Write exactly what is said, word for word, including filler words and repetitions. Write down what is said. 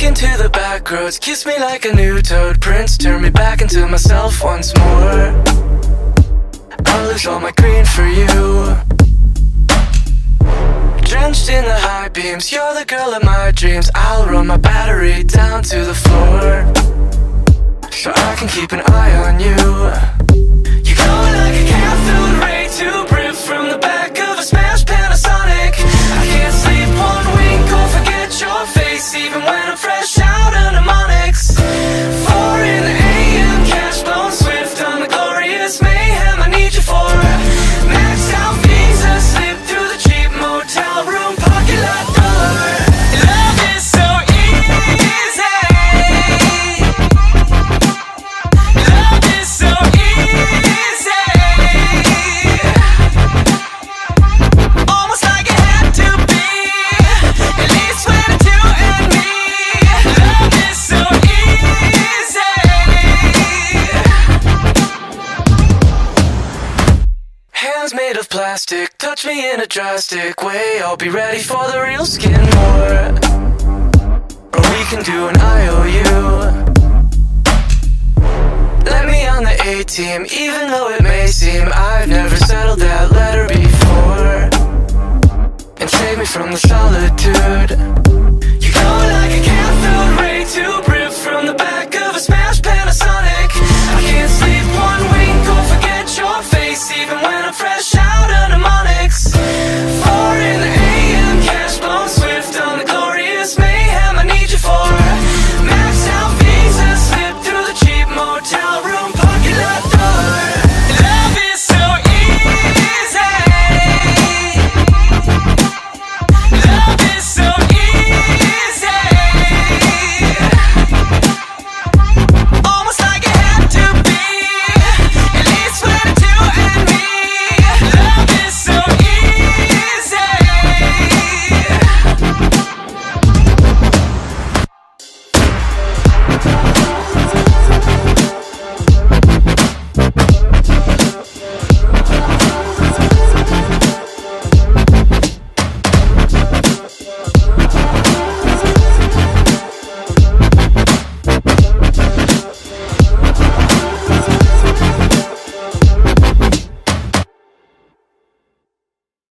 Taken to the back roads, kiss me like a new toad. Prince, turn me back into myself once more. I'll lose all my green for you. Drenched in the high beams, you're the girl of my dreams. I'll run my battery down to the floor, so I can keep an eye on you. You're going like a cat filled ray to brim from the back of a smashed Panasonic. I can't sleep one wink or forget your face, even when I'm fresh out of mnemonics. Four in the A M, cash blown swift on the glorious mayhem I need you for. Maxed out visa, slip through the cheap motel room parking lot door. Love is so easy. Love is so easy. Almost like it had to be, at least when it's you and me. Love is so easy. Hands made of plastic, touch me in a drastic way. I'll be ready for the real skin more, or we can do an I O U. Let me on the A-team, even though it may seem I've never settled that letter before. And save me from the solitude.